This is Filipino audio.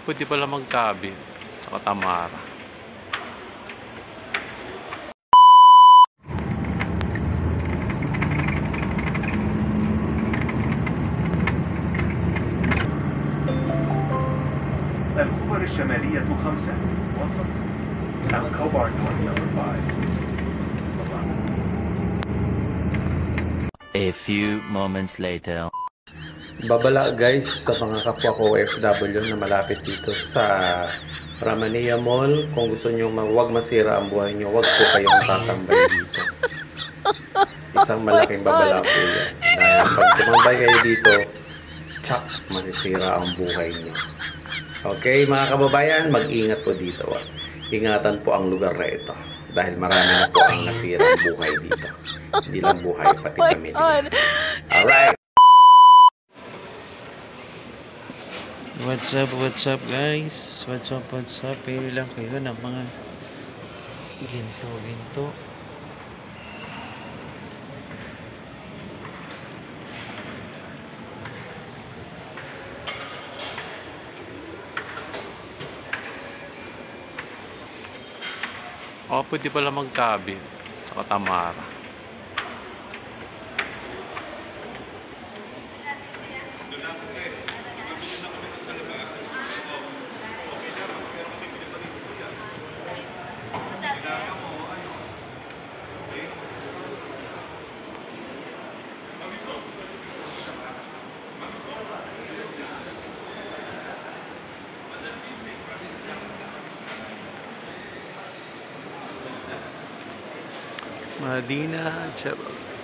pwede pala magtabi. Tsaka Tamara. الخبر الشمالية 5 وسط الكوبار نورث نمبر 5. A few moments later. Babala guys sa mga kapwa ko OFW na malapit dito sa Ramania Mall. Kung gusto nyo huwag masira ang buhay nyo, huwag po kayong tatambay dito. Isang malaking babala po yan. Dahil pag tumambay kayo dito, tsak, masisira ang buhay nyo. Okay mga kababayan, mag-ingat po dito. Ingatan po ang lugar na ito. Dahil marami na po ang nasira ang buhay dito. Hindi lang buhay, pati pamilya. Alright! What's up guys? What's up? Pili lang kayo ng mga ginto. Pwede pala magtabi. Tsaka Tamara. Madina Chabal.